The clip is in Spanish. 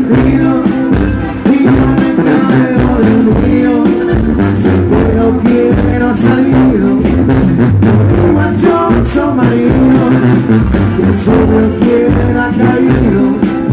sentidos y no me cargo del mío, pero quién ha salido, machoso marido,